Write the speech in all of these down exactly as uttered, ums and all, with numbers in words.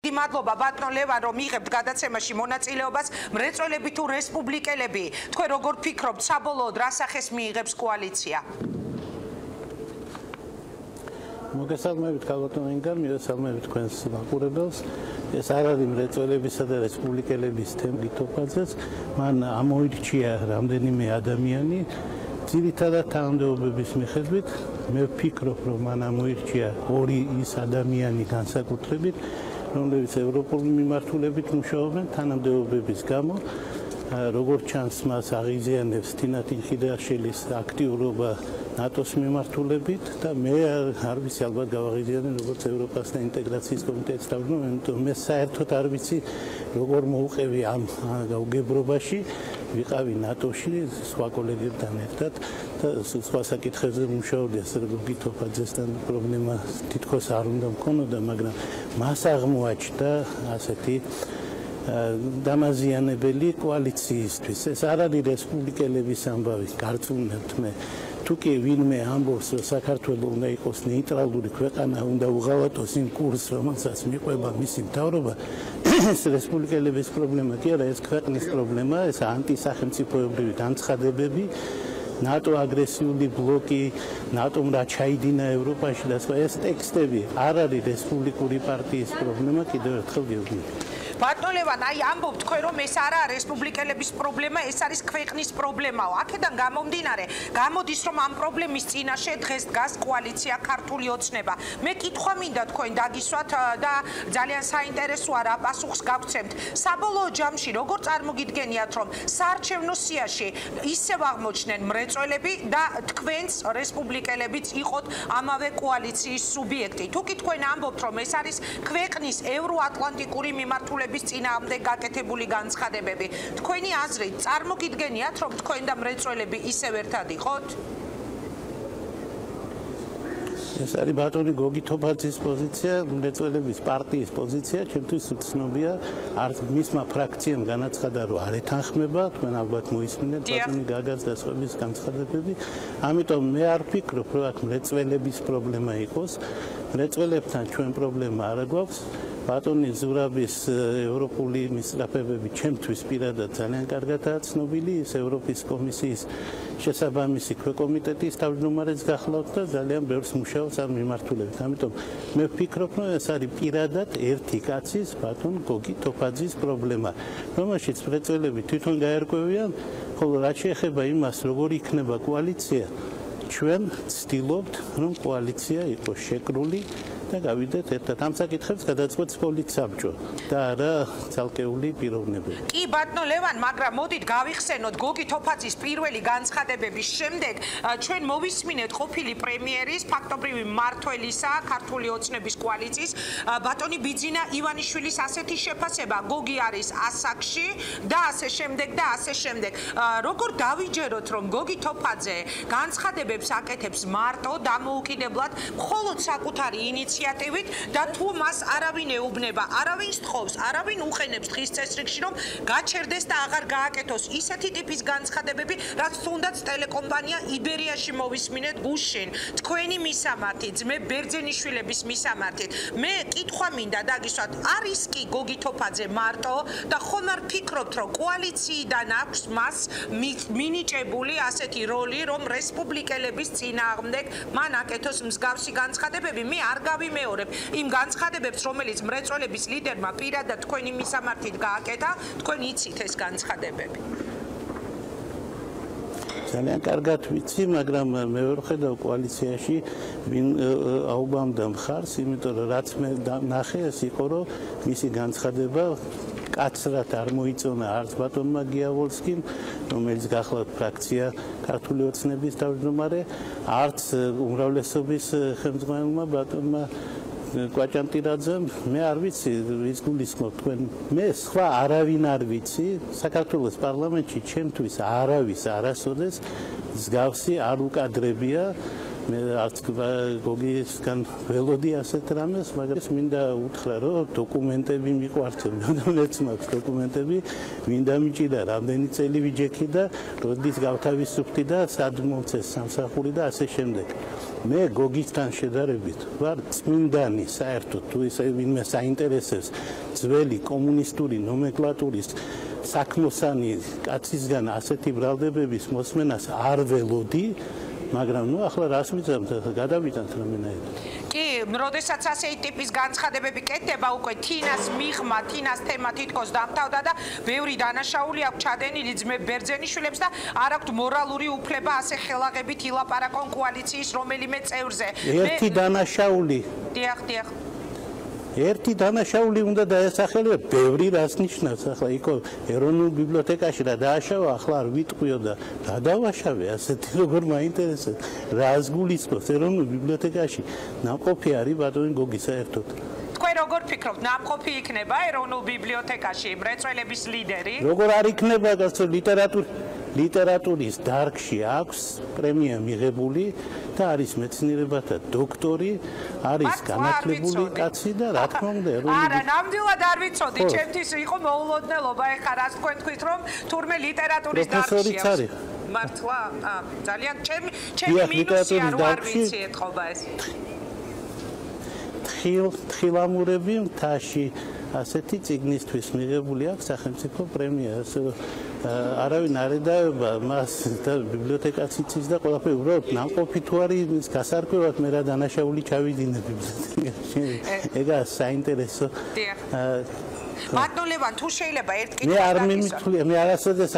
მადლობა ბატონ ლევან რომ იღებთ გადაცემაში მონაწილეობას მრეწველები თუ რესპუბლიკელები თქვენ როგორ ფიქრობთ საბოლოოდ რა სახეს მიიღებს კოალიცია მოგესალმებით ქალბატონ ინგა მივესალმებით თქვენს მაყურებელს ეს არ არის მრეწველებისა და რესპუბლიკელების თემი თოფაძეს მან ამოირჩია რამდენიმე ადამიანი ძირითადად თანამდებობების მიხედვით მე ვფიქრობ რომ მან ამოირჩია ორი ის ადამიანი განსაკუთრებით რომლებიც ევროპული მიმართულებით მუშაობენ თანამდებობების გამო როგორც ჩანს მას აღიზიანებს თინათინ ხიდაშელის აქტიურობა ნატოს მიმართულებით და მე არ ვიცი ალბათ გავაღიზიანე როგორც ევროპასთან ინტეგრაციის კომიტეტის თავმჯდომარე, იმიტომ მე საერთოდ არ ვიცი როგორ მოუყევი ამ გაუგებრობაში ვიყავი ნატოში სხვა კოლეგებთან ერთად და სხვა საკითხებზე მუშაობდი ასე რომ გითოფაძესთან პრობლემა თითქოს არ უნდა მქონოდა მაგრამ მას აღმოაჩნდა ასეთი დამაზიანებელი კოალიციისთვის ეს არ არის რესპუბლიკელების ამბავი გარწმუნებთ მე თუკი ვინმე ამბობს რომ საქართველოს უნდა იყოს ნეიტრალური ქვეყანა უნდა უღალატოს იმ კურსს რომელსაც მიყვება მისი მთავრობა ეს რესპუბლიკელების პრობლემა კი არა ეს ქვეყნის პრობლემა ეს ანტისახელმწიფოებრივი განცხადებები ნატო აგრესიული ბლოკი ნატომ რა ჩაიდინა ევროპაში და სხვა ეს ტექსტები არ არის რესპუბლიკური პარტიის პრობლემა კიდევ ერთხელ გევგები ბატონ ლევან, აი ამბობ თქვენ რომ ეს არა რესპუბლიკელების პრობლემა, ეს არის ქვეყნის პრობლემაო. აქედან გამომდინარე, გამოდის რომ ამ პრობლემის წინაშე დღეს დგას კოალიცია ქართული ოცნება. მე კითხვა მინდა თქვენ დაგისვათ და ძალიან საინტერესოა რა პასუხს გავცემთ. საბოლოო ჯამში როგორ წარმოგიდგენიათ რომ საარჩევნო სიაში ისევ აღმოჩნდნენ მრეწველები და თქვენს რესპუბლიკელებიც იყოთ ამავე კოალიციის სუბიექტი. თუკი თქვენ ამბობთ რომ ეს არის ქვეყნის ევროატლანტიკური მიმართულება bis წინააღმდეგ გაკეთებული განცხადებები. თქვენი აზრით წარმოგიდგენიათ რომ თქვენ და მრეწველები ისევ ერთად იყოთ? ეს არის ბატონი გოგი თოფაძის პოზიცია, მრეწველების პარტიის პოზიცია, ჩემთვის უცნობია, არც მისმა ფრაქციამ განაცხადა რომ არ ეთანხმება, თქვენ ალბათ მოისმინეთ ბატონი გაგას და სხვების განცხადებები. ამიტომ მე არ ვფიქრობ რომ აქ მრეწველების პრობლემა იყოს. მრეწველებთან ჩვენ პრობლემა არ გვაქვს. ბატონი ზურაბის ევროპული მისწრაფებები ჩემთვის პირადად ძალიან კარგადაა ცნობილი ის ევროპის კომისიის შესაბამისი ქვეკომიტეტის თავმჯდომარეც გახლავთ და ძალიან ბევრს მუშაობს ამ მიმართულებით. ამიტომ მე ვფიქრობ რომ ეს არის პირადად ერთი კაცის ბატონ გოგი თოფაძის პრობლემა რომელშიც მრეწველები თვითონ გაერკვევიან ხოლო რაც შეეხება იმას როგორ იქნება კოალიცია ჩვენ ვცდილობთ რომ კოალიცია იყოს შეკრული და გავიდეთ ერთად ამ საკითხებს გადაწყვეტს პოლიცსაბჭო და არა ცალკეული პიროვნებები. კი ბატონო ლევან, მაგრამ მოდით გავიხსენოთ გოგი თოფაძის პირველი განცხადებების შემდეგ ჩვენ მოვისმინეთ ყოფილი პრემიერის ფაქტობრივი მმართველისა ქართული ოცნების კოალიციის ბატონი ბიძინა ივანიშვილის ასეთი შეფასება გოგი არის ასაკში და ასე შემდეგ და ასე შემდეგ. როგორ დავიჯეროთ რომ გოგი თოფაძე განცხადებებს აკეთებს მარტო დამოუკიდებლად მხოლოდ საკუთარი ინიციატივით და თუ მას არავინ ეუბნება, არავინ სთხოვს, არავინ უყენებს დღის წესრიგში რომ გაჩერდეს და აღარ გააკეთოს ისეთი ტიპის განცხადებები, რაც თუნდაც ტელეკომპანია იბერიაში მოვისმინეთ გუშინ. თქვენი მისამართით, ძმე ბერძენიშვილების მისამართით. მე კითხვა მინდა დაგისვათ, არის კი გოგი თოფაძე მარტო და ხომ არ ფიქრობთ რომ კოალიციიდან აქვს მას მინიჭებული ასეთი როლი რომ რესპუბლიკელების წინააღმდეგ მან აკეთოს მსგავსი განცხადებები? მე არ ვიმეორებ იმ განცხადებებს რომელიც მრეწველების ლიდერმა პირადად თქვენი მისამართით გააკეთა თქვენ იცით ეს განცხადებები ძალიან კარგად ვიცი მაგრამ მე ვერ ხედავ კოალიციაში ვინ აუბამდა მხარს იმიტომ რომ რაც მე ნახე ეს იყო რომ მისი განცხადება კაცრად არ მოიწონა არც ბატონმა გიავოლსკიმ რომელიც გახლავთ ფრაქცია ქართული ოცნების თავმჯდომარე არც უმრავლესობის ხელმძღვანელმა ბატონმა კვაჭანტირაძემ მე არ ვიცი ვის გულისხმობთ თქვენ მე სხვა არავინ არ ვიცი საქართველოს პარლამენტში ჩემთვის არავის არასოდეს მსგავსი არ უკადრებია მე არც გოგისგან ველოდი ასეთ რამეს მაგრამ მინდა უთხრა რომ დოკუმენტები მიყვართ მეც მაქვს დოკუმენტები მინდა მიჭირა რამდენი წელი ვიჯექი და როდის გავთავისუფლდი და სად მომცეს სამსახური და ასე შემდეგ მე გოგისთან შედარებით ვარ წმინდანი საერთოდ თუ ისე ვინმე საინტერესებს ძველი კომუნისტური ნომენკლატურის საქმოსანი კაცისგან ასეთი ბრალდებების მოსმენას არ ველოდი მაგრამ ნუ ახლა რას ვიძამთ გადავიტანთ რამენაირად კი როდესაც ასეთი ტიპის განცხადებები კეთდება უკვე თინას მიღმა თინას თემა თითქოს დამთავრდა და ბევრი დანაშაული აქვს ჩადენილი ძმებ ბერძენიშვილებს და არ აქვთ მორალური უფლება ასე ხელაღებით ილაპარაკონ კოალიციის რომელიმე წევრზე ერთი დანაშაული დიახ დიახ ერთი დანაშაული უნდა დაესახელოს ბევრი რას ნიშნავს ახლა იქ ეროვნულ ბიბლიოთეკაში რა დააშავა ახლა არ ვიტყვიო და რა დავაშავე ასეთი როგორ მაინტერესებს რას გულისხმობს ეროვნულ ბიბლიოთეკაში ნაყოფი არის ბატონი გოგი საერთოდ თქვენ როგორ ფიქრობთ ნაყოფი იქნება ეროვნულ ბიბლიოთეკაში მრეწველების ლიდერი როგორ არ იქნება გასცო ლიტერატურის ლიტერატურის დარგში აქვს პრემია მიღებული და არის მეცნიერებათა დოქტორი, არის განათლებული კაცი და რა თქმა უნდა ეროვნული არა, ნამდვილად არ ვიცოდი, ჩემთვის იყო მოულოდნელობა, ეხლა რას თქვენ თქვით რომ თურმე ლიტერატურის დარგში აქვს. მართლა? აა, ძალიან ჩემი ჩემი მინუსია რომ არ ვიცი ეთყობა ეს. თხილ თხილამურები მთაში ასეთი წიგნისთვის მიღებული აქვს სახელმწიფო პრემია, ასე რომ არავინ არ ედავება მას და ბიბლიოთეკაც იცის და ყველაფერი უბრალოდ ნაყოფი თუ არის გასარკვევად მე რა დანაშაული ჩავიდინე ბიბლიოთეკაში. ეგა საინტერესო. ბატონ ლევან თუ შეიძლება ერთ კითხვას მე არ მიმართული მე არასოდეს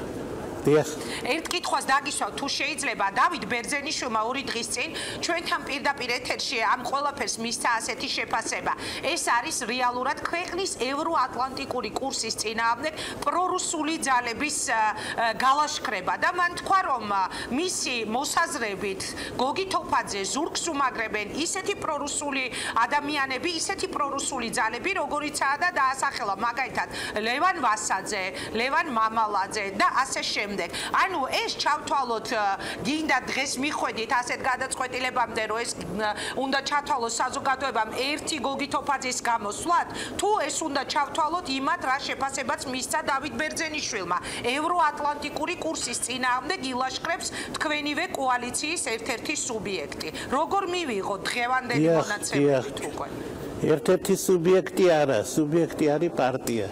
ერთ კითხვას დაგისვავ თუ შეიძლება დავით ბერძენიშვილმა ორი დღის წინ ჩვენთან პირდაპირ ეთერში ამ ყველაფერს მისცა ასეთი შეფასება ეს არის რეალურად ქვეყნის ევროატლანტიკური კურსის წინააღმდეგ პრორუსული ძალების გალაშქრება და მან თქვა რომ მისი მოსაზრებით გოგი თოფაძე ზურგს უმაგრებენ ისეთი პრორუსული ადამიანები ისეთი პრორუსული ძალები როგორიცაა და დაასახელა მაგალითად ლევან ვასაძე ლევან მამალაძე და ასე შემდეგ ანუ ეს ჩავთვალოთ გინდა დღეს მიხვედით ასეთ გადაწყვეტილებამდე რომ ეს უნდა ჩათვალოს საზოგადოებამ ერთი გოგი თოფაძის გამოსვლად თუ ეს უნდა ჩავთვალოთ იმათ რა შეფასებაც მისცა დავით ბერძენიშვილმა ევროატლანტიკური კურსის წინააღმდეგ ილაშქრებს თქვენივე კოალიციის ერთ-ერთი სუბიექტი როგორ მივიღოთ დღევანდელი მონაცემებით უკვე ერთ-ერთი სუბიექტი არა სუბიექტი არის პარტია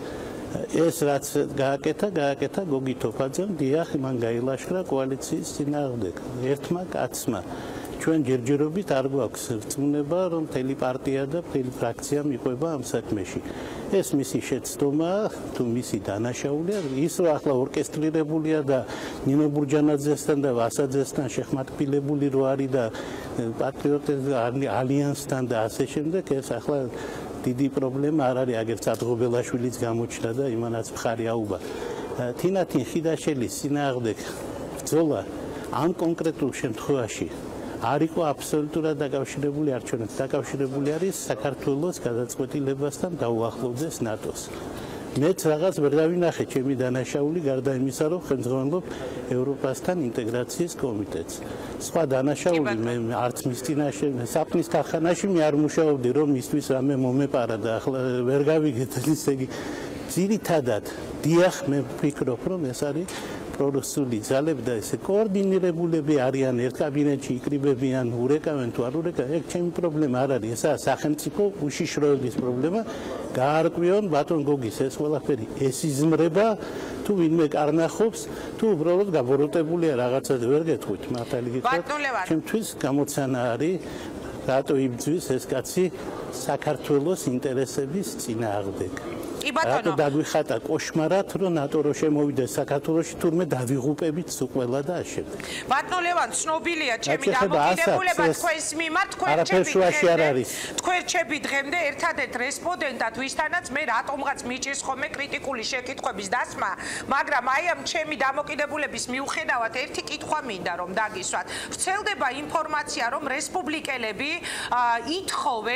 ეს რაც გააკეთა, გააკეთა გოგი თოფაძემ, დიახ, მან გაილაშქრა კოალიციის წინააღმდეგ. ერთმა კაცმა ჩვენ ჯერჯერობით არ გვაქვს რწმუნება, რომ მთელი პარტია და მთელი ფრაქცია მიყვება ამ საქმეში. ეს მისი შეცდომაა, თუ მისი დანაშაულია, ის რომ ახლა ორკესტრირებულია და ნინო ბურჯანაძესთან და ვასაძესთან შეხმატბილებული რო არის და პატრიოტების ალიანსთან და ასე შემდეგ, ეს ახლა დიდი პრობლემა არ არის აგერ სადგობელაშვილიც გამოჩნდა და იმანაც მხარი აუღა. თინათინ ხიდაშელის წინააღმდეგ ბრძოლა ამ კონკრეტულ შემთხვევაში არ იყო აბსოლუტურად დაკავშირებული არჩევნებთან, დაკავშირებული არის საქართველოს გადაწყვეტილებასთან დაუახლოვდეს ნატოს. მეც რაღაც ვერ დავინახე ჩემი დანაშაული გარდა იმისა, რომ ხელმძღვანელობ ევროპასთან ინტეგრაციის კომიტეტს. სხვა დანაშაული მე არც მის წინაშე საფნის ქარხანაში მე არ მუშაობდი, რომ მისთვის რამე მომეპარა და ახლა ვერ გავიგეთ ისე იგი ძირითადად დიახ მე ვფიქრობ, რომ ეს არის პრორუსული ძალები და ესე კოორდინირებულები არიან ერთ კაბინეტში იკრიბებიან, ურეკავენ თუ არ ურეკავენ, ეგ ჩემი პრობლემა არ არის, ესაა სახელმწიფო უშიშროების პრობლემა. გაარკვიონ ბატონ გოგის ეს ყველაფერი ეს იზმრება თუ ვინმე კარნახობს თუ უბრალოდ გაბოროტებულია რაღაცაზე ვერ გეტყვით მართალი გითხრათ ჩემთვის გამოცანა არის რატო იბძვის ეს კაცი საქართველოს ინტერესების წინააღმდეგ რატო დაგვიხატა კოშმარად რომ ნატო რო შემოვიდეს საქართველოში თურმე დავიღუპებით სულ ყველა და ამავდროულად ბატონ ლევან ცნობილია ჩემი დამოკიდებულება თქვენს მიმართ თქვენ რჩები თქვენ რჩები დღემდე ერთადერთ რესპონდენტად ვისთანაც მე რატომღაც მიჭირს ხოლმე კრიტიკული შეკითხვების დასმა მაგრამ აი ამ ჩემი დამოკიდებულების მიუხედავად ერთი კითხვა მინდა რომ დაგისვათ ვრცელდება ინფორმაცია რომ რესპუბლიკელები ითხოვენ უკვე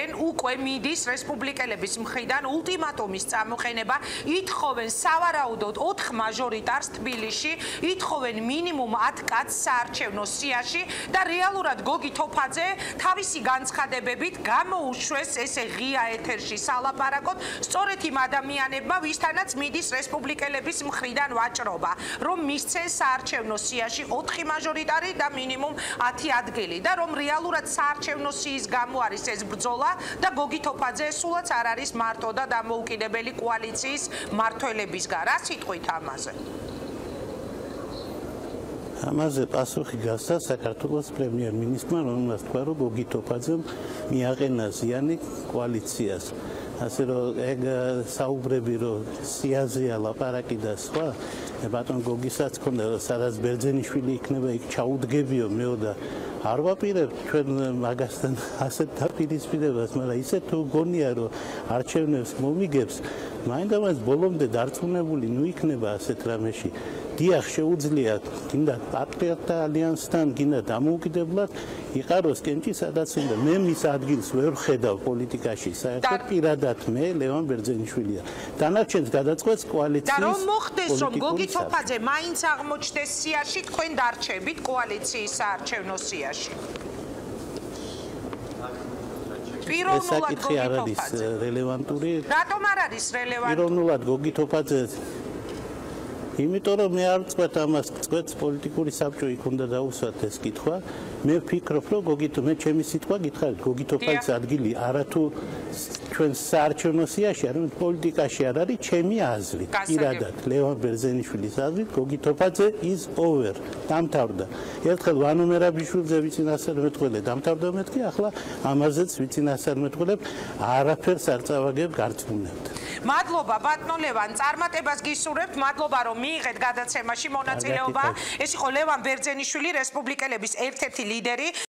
უკვე მიდის რესპუბლიკელების მხრიდან ულტიმატუმის წამოყენება, ითხოვენ სავარაუდოდ ოთხ მაჟორიტარს თბილისში, ითხოვენ მინიმუმ ათ კაცს საარჩევნო სიაში და რეალურად გოგი თოფაძე თავისი განცხადებებით გამოუშვეს ესე ღია ეთერში სალაპარაკოდ სწორედ იმ ადამიანებმა, ვისთანაც მიდის რესპუბლიკელების მხრიდან ვაჭრობა, რომ მისცენ საარჩევნო სიაში ოთხი მაჟორიტარი და მინიმუმ ათი ადგილი და რომ რეალურად საარჩევნო სიის გამო არის ეს ბრძოლა და გოგი თოფაძე სულაც არ არის მარტო და დამოუკიდებელი კოალიციის მმართველებისგან. რა სიტყვით ამაზე? ამაზე პასუხი გასცა საქართველოს პრემიერ-მინისტრმა, რომელმაც თქვა, რომ გოგი თოფაძემ მიაყენა ზიანი კოალიციას. ასე რომ ეგ საუბრები რომ სიაზეა ლაპარაკი და სხვა, ბატონ გოგისაც ქონდა რომ სადაც ბერძენიშვილი იქნება იქ ჩაუდგებიო მეო და არ ვაპირებ ჩვენ მაგასთან ასეთ დაპირისპირებას, მაგრამ ისე თუ გონია რომ არჩევნებს მომიგებს, მაინდამაინც ბოლომდე დარწმუნებული ნუ იქნება ასეთ რამეში. დიახ, შეუძლია გინდა პატრიოტთა ალიანსთან, გინდა დამოუკიდებლად იყაროს კენჭი, სადაც უნდა. მე მის ადგილს ვერ ხედავ პოლიტიკაში, საერთოდ პირადად მე ლევან ბერძენიშვილია. დანარჩენს გადაწყვეტს კოალიციის. და რომ მოხდეს, რომ გოგი თოფაძე მაინც აღმოჩნდეს სიაში, თქვენ დარჩებით კოალიციის საარჩევნო სიაში. პიროვნულად გოგი თოფაძე რელევანტური. რატომ არ არის რელევანტური? პიროვნულად გოგი თოფაძე იმიტომ რომ მე არ წვეთ ამას, წვეთს პოლიტიკური საბჭო იქ უნდა დაუსვათ ეს კითხვა. მე ვფიქრობ, რომ გოგი მე ჩემი სიტყვა გითხარით, გოგი თოფაძის ადგილი არათუ ჩვენ საარჩევნო სიაში, არამედ პოლიტიკაში არ არის ჩემი აზრი. პირადად ლევან ბერძენიშვილის აზრით, გოგი თოფაძე is over. დამთავრდა. ერთხელ ვანო მერაბიშვილზე ვიცინასწარმეტყველე დამთავრდა მეთქი, ახლა ამაზეც ვიცინასწარმეტყველებ, არაფერს არ წავაგებ გარწმუნებთ. მადლობა ბატონო ლევან, წარმატებას გისურვებთ, მადლობა რომ მიიღეთ გადაცემაში მონაწილეობა. ეს იყო ლევან ბერძენიშვილი, რესპუბლიკელების ერთ-ერთი ლიდერი.